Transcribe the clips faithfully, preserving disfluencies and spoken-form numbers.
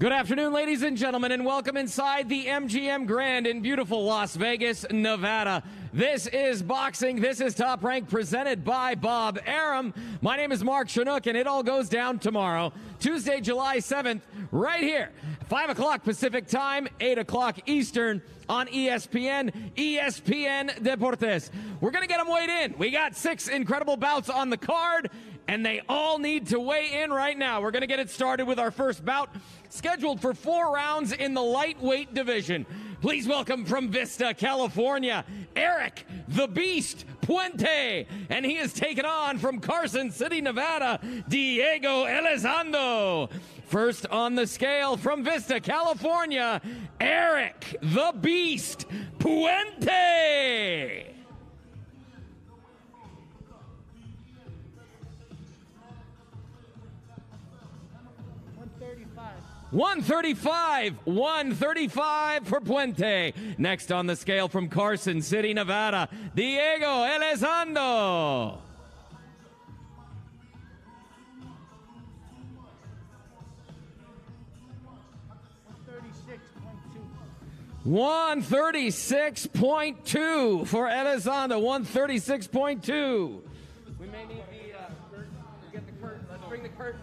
Good afternoon, ladies and gentlemen, and welcome inside the M G M Grand in beautiful Las Vegas, Nevada. This is boxing. This is Top Rank, presented by Bob Arum. My name is Mark Chinook, and it all goes down tomorrow, Tuesday, July seventh, right here, five o'clock Pacific time, eight o'clock Eastern on E S P N, E S P N Deportes. We're going to get them weighed in. We got six incredible bouts on the card, and they all need to weigh in right now. We're going to get it started with our first bout, scheduled for four rounds in the lightweight division. Please welcome from Vista, California, Eric the Beast Puente, and he is taken on from Carson City, Nevada, Diego Elizondo. First on the scale from Vista, California, Eric the Beast Puente. one thirty-five, one thirty-five for Puente. Next on the scale from Carson City, Nevada, Diego Elizondo. one thirty-six point two for Elizondo, one thirty-six point two. We may need the uh, curtain. Get the curtain. Let's bring the curtain.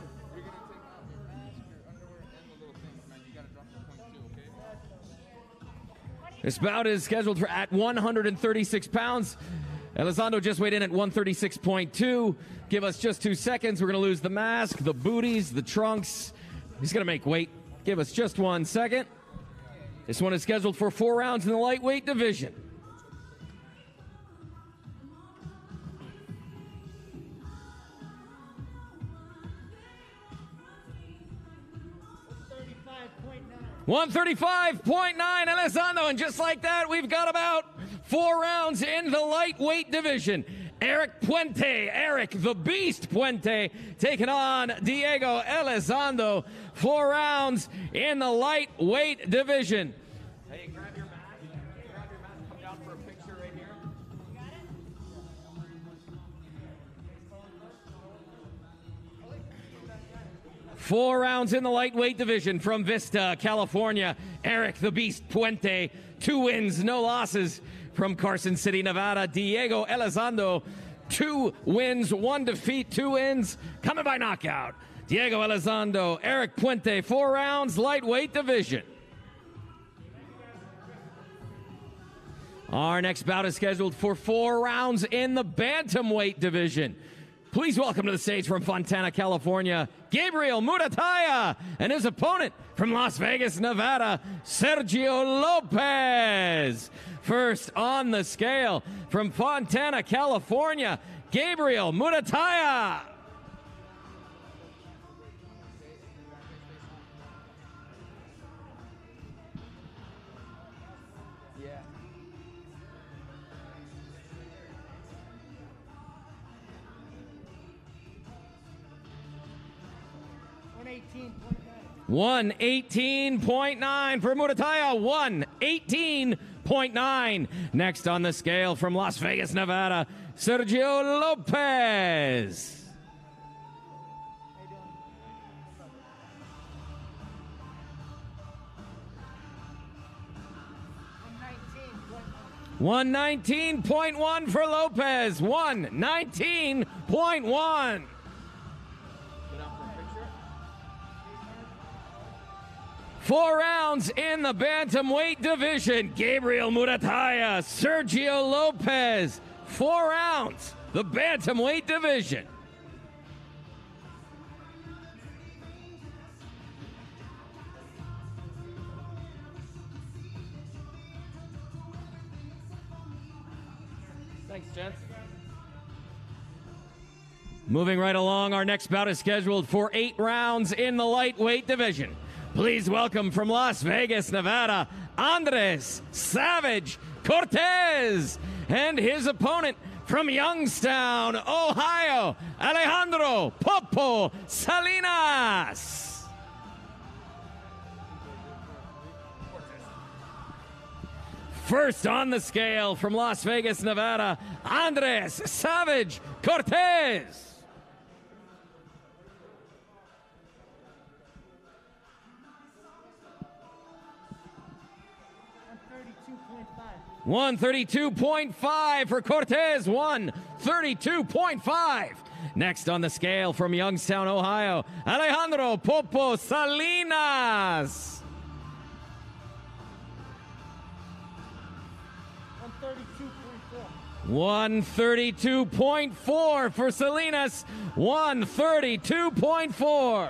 This bout is scheduled for at one hundred thirty-six pounds. Elizondo just weighed in at one thirty-six point two. Give us just two seconds. We're going to lose the mask, the booties, the trunks. He's going to make weight. Give us just one second. This one is scheduled for four rounds in the lightweight division. one thirty-five point nine, Elizondo, and just like that, we've got about four rounds in the lightweight division. Eric Puente, Eric the Beast Puente, taking on Diego Elizondo. Four rounds in the lightweight division. Hey, grab your mask. Grab your mask. Come down for a picture right here. Four rounds in the lightweight division from Vista, California. Eric the Beast Puente. Two wins, no losses from Carson City, Nevada. Diego Elizondo. Two wins, one defeat, two wins. Coming by knockout. Diego Elizondo, Eric Puente. Four rounds, lightweight division. Our next bout is scheduled for four rounds in the bantamweight division. Please welcome to the stage from Fontana, California, Gabriel Murataya, and his opponent from Las Vegas, Nevada, Sergio Lopez. First on the scale from Fontana, California, Gabriel Murataya. one eighteen point nine for Murataya, one eighteen point nine. Next on the scale from Las Vegas, Nevada, Sergio Lopez. one nineteen point one for Lopez, one nineteen point one. Four rounds in the bantamweight division. Gabriel Murataya, Sergio Lopez. Four rounds, the bantamweight division. Thanks, gents. Moving right along, our next bout is scheduled for eight rounds in the lightweight division. Please welcome from Las Vegas, Nevada, Andres Savage Cortez, and his opponent from Youngstown, Ohio, Alejandro Popo Salinas. First on the scale from Las Vegas, Nevada, Andres Savage Cortez. one thirty-two point five for Cortez, one thirty-two point five. Next on the scale from Youngstown, Ohio, Alejandro Popo Salinas. one thirty-two point four for Salinas, one thirty-two point four.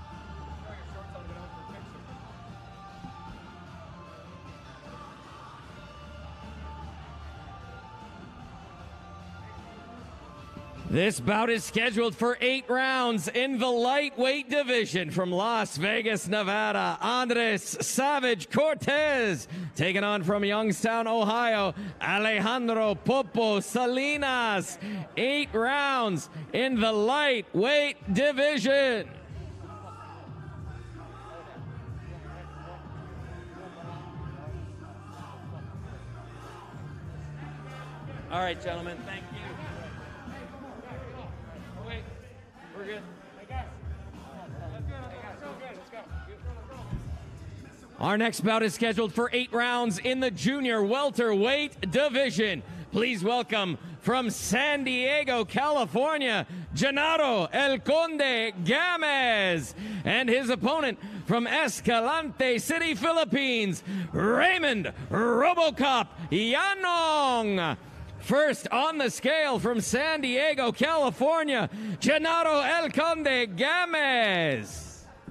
This bout is scheduled for eight rounds in the lightweight division from Las Vegas, Nevada. Andres Savage Cortez taking on from Youngstown, Ohio, Alejandro Popo Salinas. Eight rounds in the lightweight division. All right, gentlemen, thank you. Wait, we're good. Our next bout is scheduled for eight rounds in the junior welterweight division. Please welcome from San Diego, California, Gennaro El Conde Gamez, and his opponent from Escalante City, Philippines, Raymond Robocop Yanong. First on the scale from San Diego, California, Gennaro El Conde Gamez.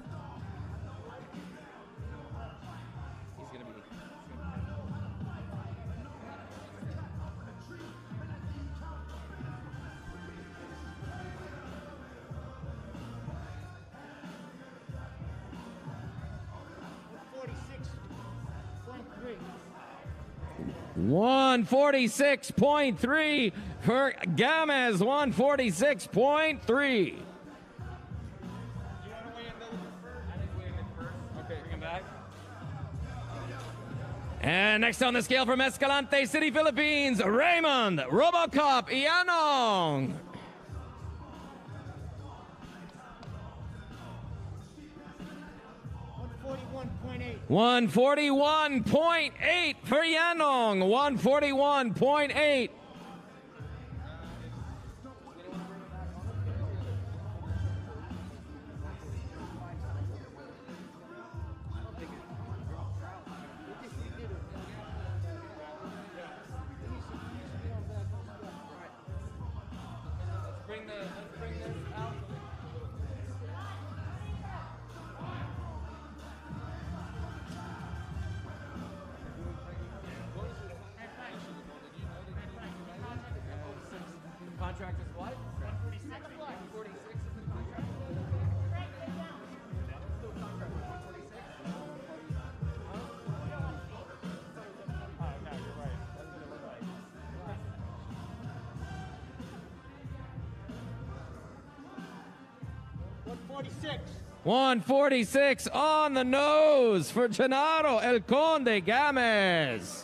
one forty-six point three for Gamez, one forty-six point three. And next on the scale from Escalante City, Philippines, Raymond Robocop Yanong. one forty-one point eight for Yanong, one forty-one point eight. Contract is what? one forty-six. one forty-six is the contract. Still contract with one forty-six. Oh, no, you're right. That's what it looked like. one forty-six. one forty-six on the nose for Gennaro El Conde Gamez.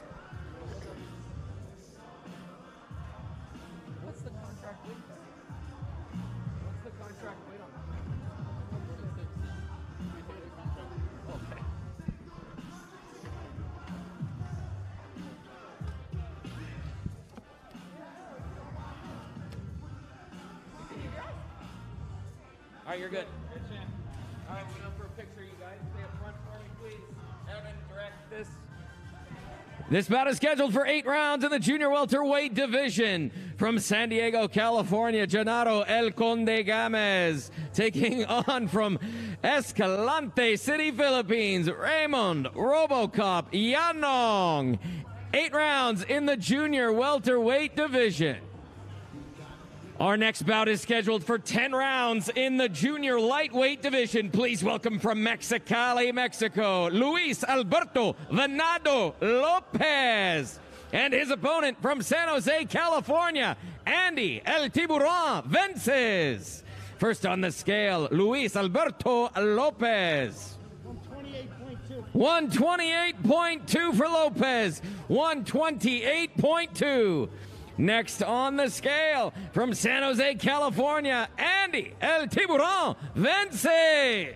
All right, you're good. Good, champ. All right, we're up for a picture, you guys. Stay up front for me, please. Evan, direct this. This bout is scheduled for eight rounds in the junior welterweight division. From San Diego, California, Gennaro El Conde Gamez taking on from Escalante City, Philippines, Raymond Robocop Yanong. Eight rounds in the junior welterweight division. Our next bout is scheduled for ten rounds in the junior lightweight division. Please welcome from Mexicali, Mexico, Luis Alberto Venado Lopez. And his opponent from San Jose, California, Andy El Tiburon Vences. First on the scale, Luis Alberto Lopez. one twenty-eight point two for Lopez, one twenty-eight point two. Next on the scale, from San Jose, California, Andy El Tiburon Vences.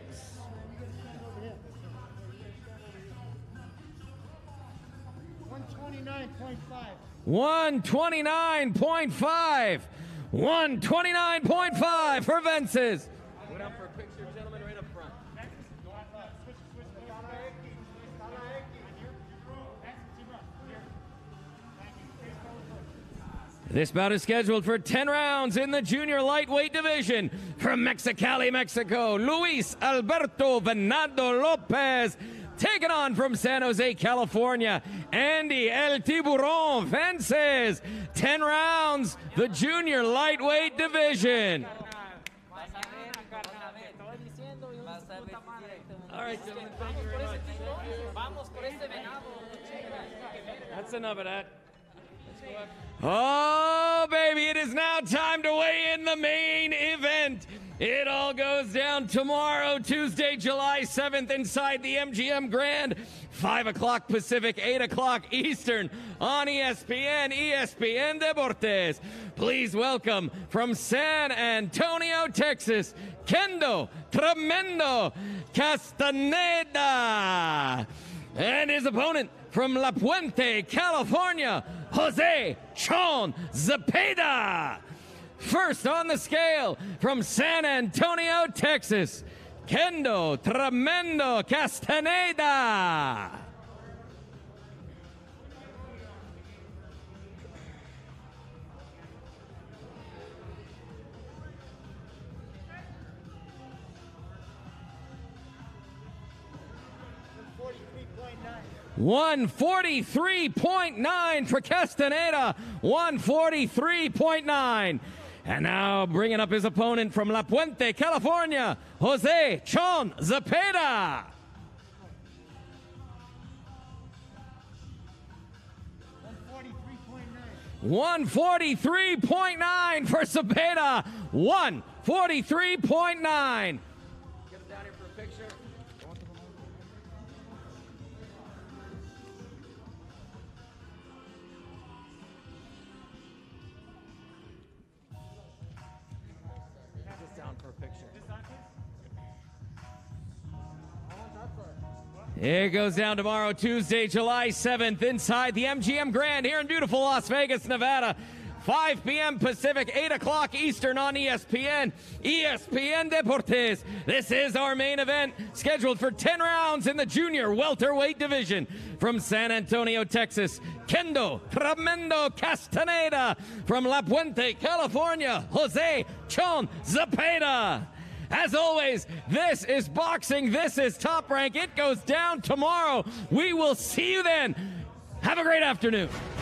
one twenty-nine point five. one twenty-nine point five. one twenty-nine point five for Vences. Go down for a picture, gentlemen, right up front. This bout is scheduled for ten rounds in the junior lightweight division. From Mexicali, Mexico, Luis Alberto Venado Lopez. Taking on from San Jose, California, Andy El Tiburon Vences. ten rounds, the junior lightweight division. All right, gentlemen, thank you very much. That's enough of that. Oh, baby, it is now time to weigh in the main event. It all goes down tomorrow, Tuesday, July seventh, inside the M G M Grand, five o'clock Pacific, eight o'clock Eastern, on E S P N, E S P N Deportes. Please welcome from San Antonio, Texas, Kendo Tremendo Castaneda. And his opponent from La Puente, California, Jose Chon Zepeda. First on the scale from San Antonio, Texas, Kendo Tremendo Castaneda. one forty-three point nine for Castaneda, one forty-three point nine. And now bringing up his opponent from La Puente, California, Jose Chon Zepeda. one forty-three point nine for Zepeda, one forty-three point nine. Get him down here for a picture. It goes down tomorrow, Tuesday, July seventh, inside the M G M Grand here in beautiful Las Vegas, Nevada. five p m Pacific, eight o'clock Eastern on E S P N, E S P N Deportes. This is our main event, scheduled for ten rounds in the junior welterweight division. From San Antonio, Texas, Kendo Tremendo Castaneda. From La Puente, California, Jose Chon Zepeda. As always, this is boxing. This is Top Rank. It goes down tomorrow. We will see you then. Have a great afternoon.